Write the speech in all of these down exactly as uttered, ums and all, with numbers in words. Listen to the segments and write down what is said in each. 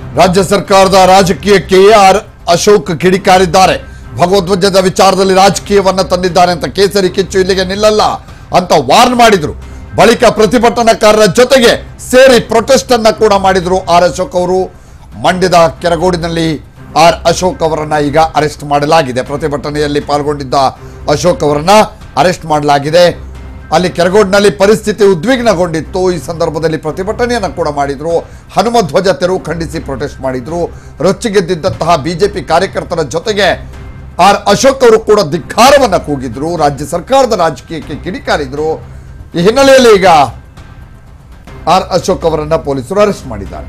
ರಾಜ್ಯ ಸರ್ಕಾರದ ರಾಜಕೀಯಕ್ಕೆ ಆರ್ ಅಶೋಕ್ ಕಿಡಿಕಾರಿದ್ದಾರೆ. ಭಗವಧ್ವಜದ ವಿಚಾರದಲ್ಲಿ ರಾಜಕೀಯವನ್ನ ತಂದಿದ್ದಾರೆ ಅಂತ ಕೇಸರಿ ಕಿಚ್ಚು ಇಲ್ಲಿಗೆ ನಿಲ್ಲಲ್ಲ ಅಂತ ವಾರ್ನ್ ಮಾಡಿದ್ರು. ಬಳಿಕ ಪ್ರತಿಭಟನಾಕಾರರ ಜೊತೆಗೆ ಸೇರಿ ಪ್ರೊಟೆಸ್ಟ್ ಅನ್ನ ಕೂಡ ಮಾಡಿದ್ರು ಆರ್ ಅಶೋಕ್ ಅವರು. ಮಂಡ್ಯದ ಕೆರಗೋಡಿನಲ್ಲಿ ಆರ್ ಅಶೋಕ್ ಅವರನ್ನ ಈಗ ಅರೆಸ್ಟ್ ಮಾಡಲಾಗಿದೆ. ಪ್ರತಿಭಟನೆಯಲ್ಲಿ ಪಾಲ್ಗೊಂಡಿದ್ದ ಅಶೋಕ್ ಅವರನ್ನ ಅರೆಸ್ಟ್ ಮಾಡಲಾಗಿದೆ. ಅಲ್ಲಿ ಕೆರಗೋಡಿನಲ್ಲಿ ಪರಿಸ್ಥಿತಿ ಉದ್ವಿಗ್ನಗೊಂಡಿತ್ತು. ಈ ಸಂದರ್ಭದಲ್ಲಿ ಪ್ರತಿಭಟನೆಯನ್ನು ಕೂಡ ಮಾಡಿದ್ರು. ಹನುಮಧ್ವಜ ತೆರವು ಖಂಡಿಸಿ ಪ್ರೊಟೆಸ್ಟ್ ಮಾಡಿದ್ರು. ರೊಚ್ಚಿಗೆದ್ದಿದ್ದಂತಹ ಬಿಜೆಪಿ ಕಾರ್ಯಕರ್ತರ ಜೊತೆಗೆ ಆರ್ ಅಶೋಕ್ ಅವರು ಕೂಡ ಧಿಕ್ಕಾರವನ್ನ ಕೂಗಿದ್ರು. ರಾಜ್ಯ ಸರ್ಕಾರದ ರಾಜಕೀಯಕ್ಕೆ ಕಿಡಿಕಾರಿದ್ರು. ಈ ಹಿನ್ನೆಲೆಯಲ್ಲಿ ಈಗ ಆರ್ ಅಶೋಕ್ ಅವರನ್ನ ಪೊಲೀಸರು ಅರೆಸ್ಟ್ ಮಾಡಿದ್ದಾರೆ.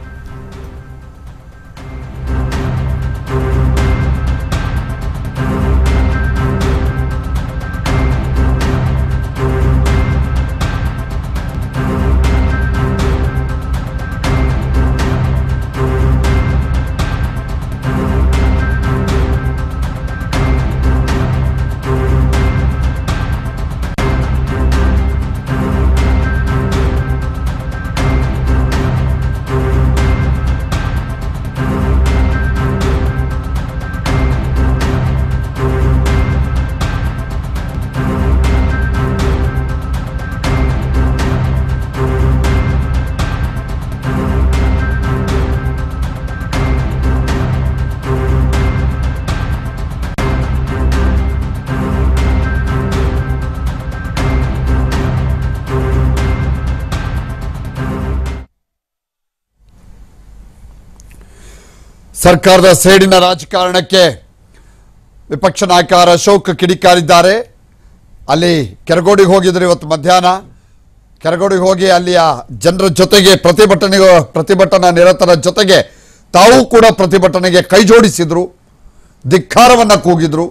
ಸರ್ಕಾರದ ಸೇಡಿನ ರಾಜಕಾರಣಕ್ಕೆ ವಿಪಕ್ಷ ನಾಯಕ ಆರ್ ಅಶೋಕ್ ಕಿಡಿಕಾರಿದ್ದಾರೆ. ಅಲ್ಲಿ ಕೆರಗೋಡಿಗೆ ಹೋಗಿದ್ರು ಇವತ್ತು ಮಧ್ಯಾಹ್ನ. ಕೆರಗೋಡಿಗೆ ಹೋಗಿ ಅಲ್ಲಿಯ ಜನರ ಜೊತೆಗೆ ಪ್ರತಿಭಟನೆ ಪ್ರತಿಭಟನಾ ನಿರತರ ಜೊತೆಗೆ ತಾವು ಕೂಡ ಪ್ರತಿಭಟನೆಗೆ ಕೈ ಜೋಡಿಸಿದ್ರು, ಧಿಕ್ಕಾರವನ್ನ ಕೂಗಿದ್ರು.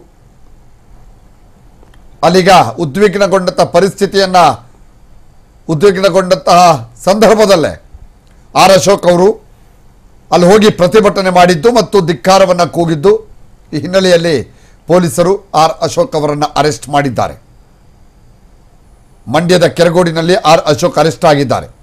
ಅಲ್ಲಿಗ ಉದ್ವಿಗ್ನಗೊಂಡಂತಹ ಪರಿಸ್ಥಿತಿಯನ್ನ ಉದ್ವಿಗ್ನಗೊಂಡಂತಹ ಸಂದರ್ಭದಲ್ಲೇ ಆರ್ ಅಶೋಕ್ ಅವರು ಅಲ್ಲಿ ಹೋಗಿ ಪ್ರತಿಭಟನೆ ಮಾಡಿದ್ದು ಮತ್ತು ಧಿಕ್ಕಾರವನ್ನ ಕೂಗಿದ್ದು. ಈ ಹಿನ್ನೆಲೆಯಲ್ಲಿ ಪೊಲೀಸರು ಆರ್ ಅಶೋಕ್ ಅವರನ್ನು ಅರೆಸ್ಟ್ ಮಾಡಿದ್ದಾರೆ. ಮಂಡ್ಯದ ಕೆರಗೋಡಿನಲ್ಲಿ ಆರ್ ಅಶೋಕ್ ಅರೆಸ್ಟ್ ಆಗಿದ್ದಾರೆ.